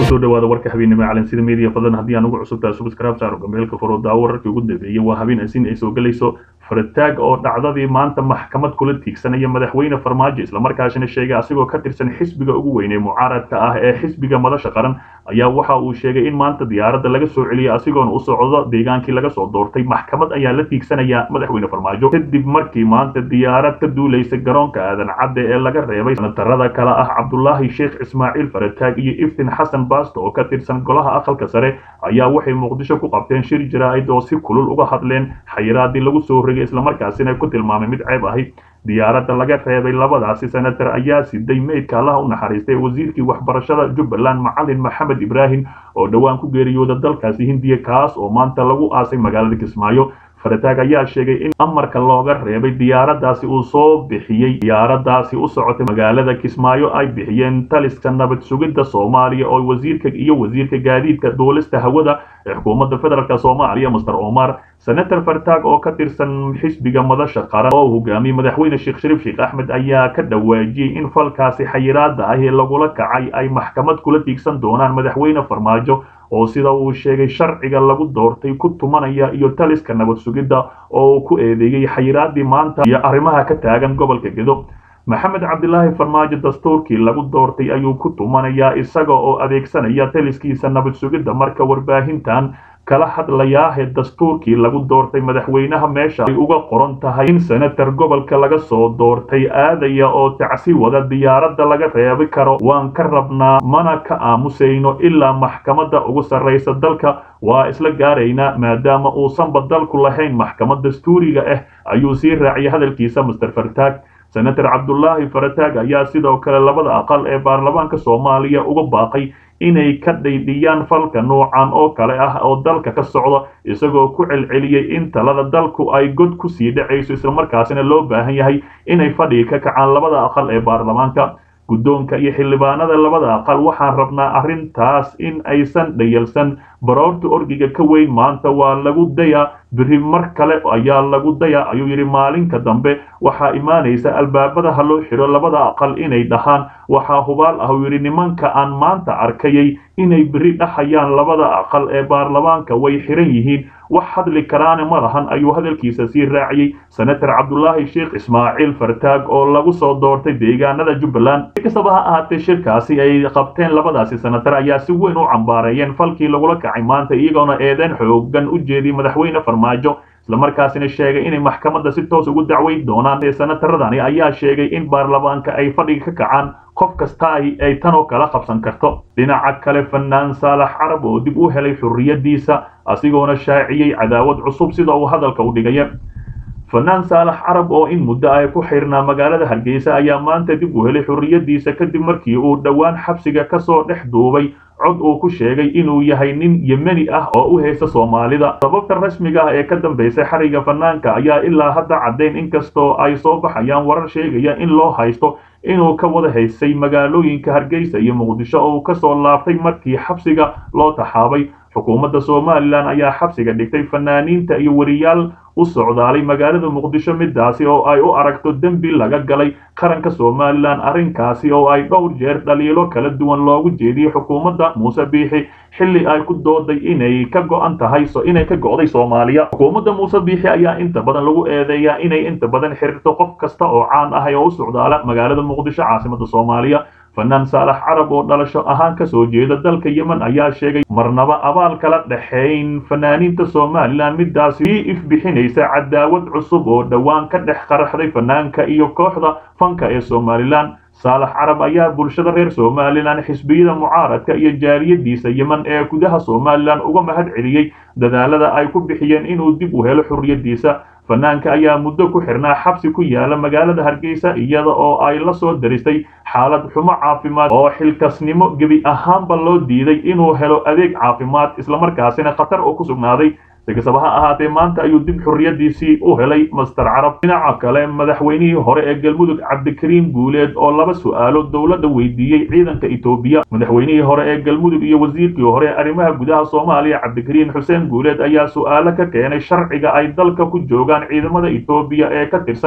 soo dhawaada warka habeenimo calansida media fadlan haddii aan ugu cusubtahay subscribe saaro gameelka furooda wararkii ugu dambeeyay waa habeen asin ay soo galayso fartaag oo dhacdadii maanta maxkamad kula tiigsanaya madaxweyne farmaajo isla markaasina sheegay asigoo ka tirsan xisbiga ugu weyn ee mucaaradka ah ee xisbiga madasha qaran ayaa waxa uu sheegay in maanta diyaaradda laga soo celiyay asigoona u socdo deegaankii laga soo doortay maxkamad ayaa la tiigsanaya madaxweyne farmaajo kadib markii maanta diyaarad ka duulaysa garoonka aadan cadde ee laga reebay sanatarada kale ah cabdulaahi sheekh ismaaciil fartaag iyo iftin xasan baasto oo ka tirsan golaha aqalka sare ayaa waxay muqdisho ku qabteen shir jaraa'id oo si kulul uga hadleen xayiraadii lagu soo rogay isla markaasina ku tilmaamay mid ceeb ahi diyaaradda laga reebay labadaasi senatar ayaa siday meydka allaha u naxariistay wasiirkii waxbarashada jubbaland macalin maxamed ibraahim oo dhowaan ku geeriyooda dalkaasi hindiya kaas oo maanta lagu aasay magaalada kismaayo fartaag ayaa sheegay in amarka looga reebay diyaaraddaasi uu soo bixiyey diyaaraddaasi u socotay magaalada kismaayo ay bixiyeen taliska nabad sugidda soomaaliya oo wasiirka gaadiidka duulista hawada ee xukuumadda federaalk soomaaliya master omar senator fartaag oo ka tirsan xisbiga madasha qaran oo hogaamiyey madaxweyne sheekh shariif sheekh axmed ayaa ka dhawaajiyey in falkaasi xayiraada ah ee lagula kacay ay maxkamad kula tiigsan doonaan madaxweyne farmaajo oo sida uu sheegay sharciga lagu doortay ku tumanaya iyo taliska nabad sugidda oo ku eedeeyey xayiraadii maanta iyo arrimaha ka taagan gobolka gedo maxamed cabdilaahi farmaajo dastuurkii lagu doortay ayuu ku tumanayaa isaga oo adeegsanaya taliskiisa nabad sugidda marka warbaahintan kala hadlayaahe dastuurkii lagu doortay madaxweynaha meesha ay uga qoran tahay in senatar gobolka laga soo doortay aadaya oo tacsi wada diyaaradda laga reebi karo waan ka rabnaa mana ka aamusayno ilaa maxkamadda ugu sarraysa dalka waa isla gaaraynaa maadaama uusanba dalku lahayn maxkamad dastuuriga ah ayuu sii raaciyay hadalkiisa master fartaag senator cabdulaahi fartaag ayaa sidoo kale labada aqal ee baarlamaanka soomaaliya uga baaqay inay ka dhaydhiyaan falka noocan oo kale ah oo dalka ka socda isagoo ku celceliyey in talada dalku ay god ku sii dhacayso islamarkaasina loo baahan yahay inay fadhiga ka kacaan labada aqal ee baarlamaanka guddoonka iyo xildhibaanada labada aqal waxaan rabnaa arrintaas in aysan dhayalsan baroorta orgiga ka weyn maanta waa lagu dayaa biri mar kale ayaa lagu dayaa ayuu yidhi maalinka dambe waxaa imaanaysa albaabada ha loo xidho labada aqal inay dhahaan waxaa hubaal ah uu yidhi nimanka aan maanta arkayay inay biri dhahayaan labada aqal ee baarlamaanka way xiran yihiin wax hadli karaana ma lahan ayuu hadalkiisa sii raaciyey senator cabdulaahi sheekh ismaaciil fartaag oo lagu soo doortay deegaanada jubbaland si kastaba ha ahaatee shirkaasi ay qabteen labadaasi senatar ayaa si weyn u cambaareeyeen falkii lagula kacay maanta iyagoona eedeyn xoogan u jeediyey madaxweyne farmaajo islamarkaasina sheegay inay maxkamadda si toos ugu dacweyn doonaan ee senataradani ayaa sheegay in baarlamaanka ay fadhiga ka kacaan qof kasta ay tan oo kala qabsan karto dhinaca kale fanaan saalax carab oo dib u helay xurriyadiisa asigoona shaaciyey cadaawad cusub sida uu hadalka u dhigaya fanaan saalax carab oo in muddo ay ku xirnaa magaalada hargeysa ayaa maanta dib u helay xurriyadiisa kadib markii uu dhowaan xabsiga kasoo dhex duubay cod uu ku sheegay inuu yahay nin yemeni ah oo u haysta soomaalida sababta rasmiga ah ee ka dambeysay xariga fanaanka ayaa ilaa hadda caddayn inkastoo ay soo baxayaan warar sheegaya in loo haysto inuu ka wada haystay magaalooyinka hargeysa iyo muqdisho oo uu kasoo laabtay markii xabsiga loo taxaabay xukuumadda somalilan ayaa xabsiga dhigtay fanaaniinta iyo wariyaal u socdaalay magaalada muqdisho midaasi oo ay u aragto dembi laga galay qaranka somalilan arrinkaasi oo ay dhowr jeer dhaliilo kala duwan loogu jeediyey xukuumadda muuse biixi xilli ay ku dooday inay ka go'day soomaaliya xukuumadda muuse biixi ayaa inta badan lagu eedeeyaa inay inta badan xiriirto qof kasta oo caan ah oo u socdaala magaalada muqdisho caasimadda soomaaliya fanaan saalax carab oo dhalasho ahaan kasoo jeeda dalka yemen ayaa sheegay marnaba abaal kala dhexayn fanaaniinta somalilan midaasi ii ifbixinaysa cadaawad cusub oo dhowaan ka dhex qaraxday fanaanka iyo kooxda fanka ee somalilan saalax carab ayaa bulshada reer somalilan xisbiyada mucaaradka iyo jaaliyadiisa yemen ee gudaha somalilan uga mahad celiyey dadaalada ay ku bixiyeen inuu dib u helo xurriyadiisa fanaanka ayaa muddo ku xirnaa xabsi ku yaala magaalada hargeysa iyada oo ay la soo daristay xaalad xumo caafimaad oo xilkasnimo gebi ahaanba loo diiday inuu helo adeeg caafimaad islamarkaasina khatar oo ku sugnaaday si kastaba ha ahaatee maanta ayuu dib xurriyadiisii u helay master carab dhinaca kale madaxweynihii hore ee galmudug cabdikariim guuleed oo laba su'aalo dowladda weydiiyey ciidanka etoobiya madaxweynihii hore ee galmudug iyo wasiirkii hore ee arrimaha gudaha soomaaliya cabdikariim xuseen guuleed ayaa su'aalo ka keenay sharciga ay dalka ku joogaan ciidamada etoobiya ee ka tirsan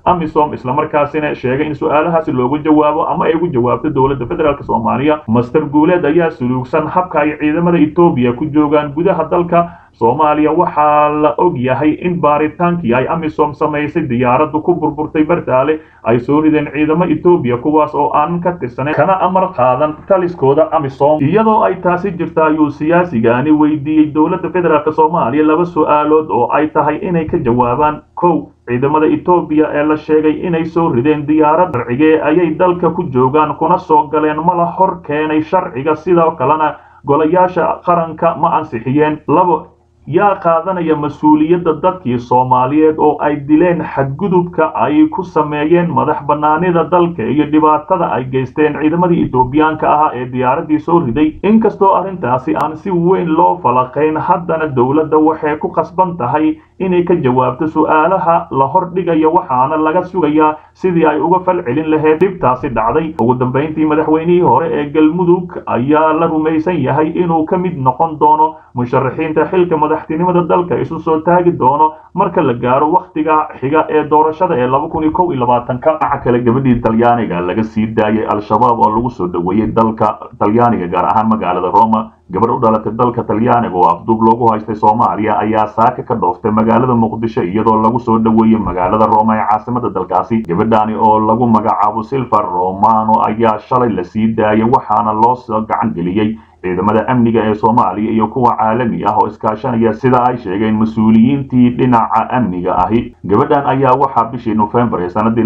amisom isla markaasina sheegay in su'aalahaasi looga jawaabo ama ay ugu jawaabto dowladda federaalk Soomaaliya. Master Guuleed ayaa suluugsan habka ay ciidamada Itoobiya ku joogaan gudaha dalka Soomaaliya. waxaa la og yahay in baaritaankii ay amisom samaysay diyaaraddu ku burburtay Bartaale ay soo rideen ciidamo Itoobiya kuwaas oo aan ka tirsaneyn kana amar qaadan taliskooda amisom. iyadoo ay taasi jirta ayuu siyaasigani weydiiyey dowladda federaalk Soomaaliya laba su'aalood oo ay tahay inay ka jawaabaan. kow, ciidamada Itoobiya ee la sheegay inay soo rideen diyaarad sharcigee ayay dalka ku joogaan kuna soo galeen mala hor keenay sharciga sidoo kalena golayaasha qaranka ma ansixiyeen. labo, yaa qaadanaya mas-uuliyadda dadkii Soomaaliyeed oo ay dileen xadgudubka ay ku sameeyeen madax bannaanida dalka iyo dhibaatada ay geysteen ciidamadii Itoobiyaanka ahaa ee diyaaraddii soo riday. inkastoo arrintaasi aan si weyn loo falaqayn, haddana dowladda waxay ku qasban tahay inay ka jawaabto su'aalaha la hordhigayo waxaana laga sugayaa sidii ay uga falcelin lahayd dhibtaasi dhacday. ugu dambeyntii madaxweynihii hore ee Galmudug ayaa la rumaysan yahay inuu ka mid noqon doono musharaxiinta xilka madaxtinimada dalka isu soo taagi doono marka la gaaro waqtiga xiga ee doorashada ee 2021. waxa kale gabadhii Talyaaniga laga sii daayay al-shabaab oo lagu soo dhaweeyay dalka Talyaaniga gaar ahaan magaalada Roma. gabar u dhalatay dalka Talyaaniga oo afduub loogu haystay Soomaaliya ayaa saaka ka dhooftay magaalada Muqdisho iyadoo lagu soo dhaweeyay magaalada Roma ee caasimadda dalkaasi. gabadhaani oo lagu magacaabo Silva Romano ayaa shalay la sii daayay waxaana loo soo gacan geliyay ciidamada amniga ee Soomaaliya iyo kuwa caalami ah oo iskaashanaya sida ay sheegeen mas'uuliyiintii dhinaca amniga ahi. gabadhan ayaa waxaa bishii November ee sanadii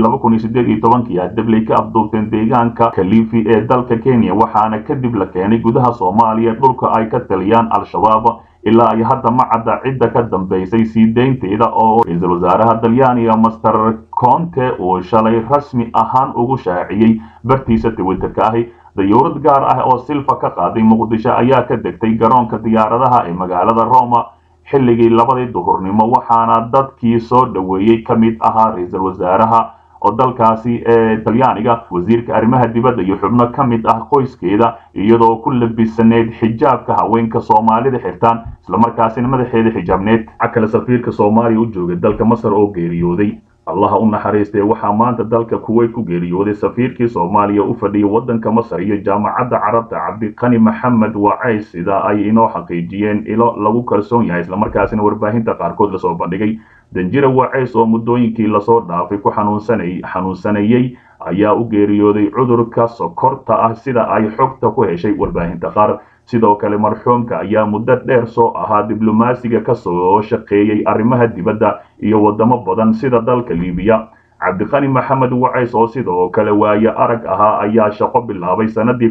2018 dablay ka afduubteen deegaanka Kilifi ee dalka Kenya waxaana kadib la keenay gudaha Soomaaliya dhulka ay ka taliyaan al-shabaab. ilaa ay hadda ma cadda cidda ka dambeysay sii deynteeda oo ra'iisul wasaaraha Talyaaniga Master Conte uu shalay rasmi ahaan ugu shaaciyay bartiisa Twitterka ahi. dayuurad gaar ah oo Silva ka qaaday Muqdisho ayaa ka degtay garoonka diyaaradaha ee magaalada Roma xilligii 2 duhurnimo waxaana dadkii soo dhaweeyay ka mid ahaa ra'iisul wasaaraha oo dalkaasi ee Talyaaniga, wasiirka arrimaha dibadda iyo xubno ka mid ah qoyskeeda iyadoo ku labisaneed xijaabka haweenka Soomaalida xirtaan isla markaasina madaxeeda xijaabneed. akala safiirka Soomaaliya u joogay dalka Masar oo geeriyooday. allaha u naxariistay waxaa maanta dalka Kuwait ku geeriyooday safiirkii Soomaaliya u fadhiyay waddanka Masar iyo jaamacadda Carabta Cabdiqani Maxamed Wacays sida ay inoo xaqiijiyeen ilo lagu kalsoon yahay isla markaasina warbaahinta qaarkood la soo bandhigay. Danjira Wacays oo muddooyinkii la soo dhaafay ku xanuunsanayay ayaa u geeriyooday cudurka sokorta ah sida ay xogta ku heshay warbaahinta qaar. sidoo kale marxuumka ayaa muddo dheer soo ahaa diblomaasiga ka soo shaqeeyay arrimaha dibadda iyo wadamo badan sida dalka Liibiya. Cabdiqani Maxamed Wacays oo sidoo kale waaye arag ahaa ayaa shaqo bilaabay sanadii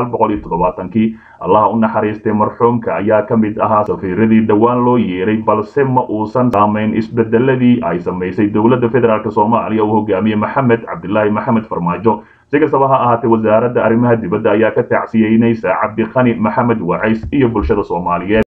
1970. allaha u naxariistay marxuumka ayaa ka mid ahaa safiiradii dhawaan loo yeeray balse ma uusan saameyn isbedeladii ay samaysay dowladda federaalk Soomaaliya uu hogaamiyay Maxamed Cabdilaahi Maxamed Farmaajo. si kastaba ha ahaatee wasaaradda arrimaha dibadda ayaa ka tacsiyeynaysa Cabdiqani Maxamed Wacays iyo bulshada Soomaaliyeed.